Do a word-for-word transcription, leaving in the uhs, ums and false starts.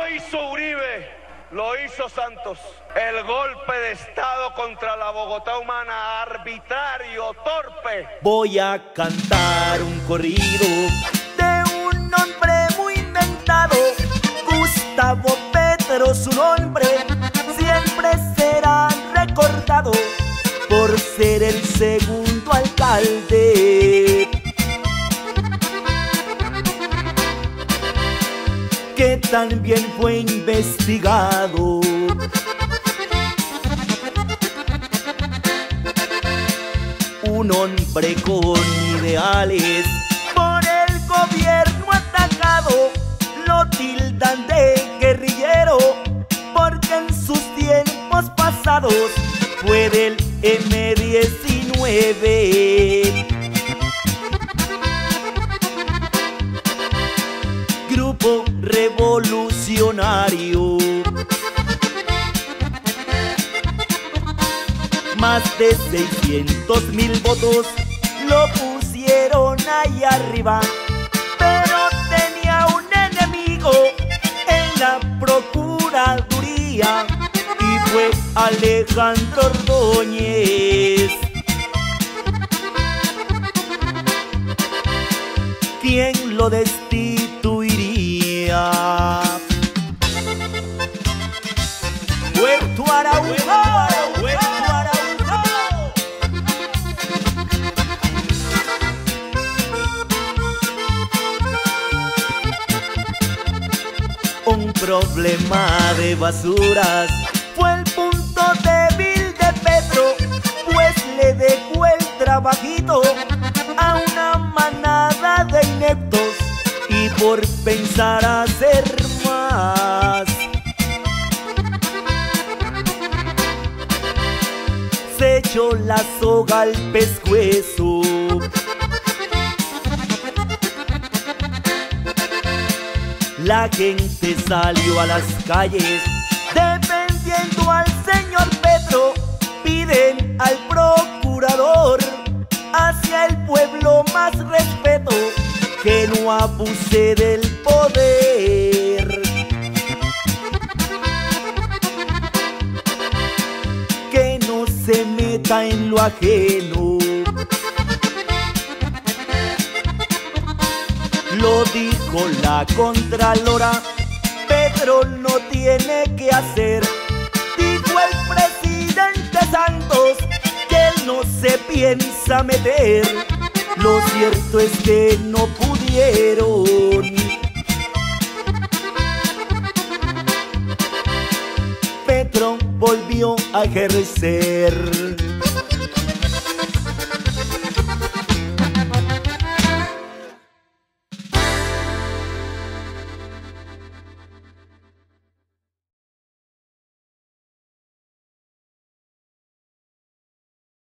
hizo Uribe, lo hizo Santos. El golpe de Estado contra la Bogotá humana, arbitrario, torpe. Voy a cantar un corrido de un hombre muy inventado, Gustavo Petro su nombre, siempre será recordado por ser el segundo alcalde que también fue investigado. Un hombre con ideales, por el gobierno atacado, lo tildan de guerrillero, porque en sus tiempos pasados fue del eme diecinueve. Grupo revolucionario, más de seiscientos mil votos lo pusieron ahí arriba, pero tenía un enemigo en la procuraduría y fue Alejandro Ordóñez, quien lo destituiría. Puerto Araujo, Puerto Araujo. Un problema de basuras fue el punto débil de Petro, pues le dejó el trabajito a una manada de ineptos y por pensar hacer más se echó la soga al pescuezo. La gente salió a las calles defendiendo al señor Petro, piden al procurador hacia el pueblo más respeto, que no abuse del poder, que no se meta en lo ajeno. Lo dijo la Contralora, Petro no tiene que hacer. Dijo el presidente Santos que él no se piensa meter. Lo cierto es que no pudieron. Petro volvió a ejercer.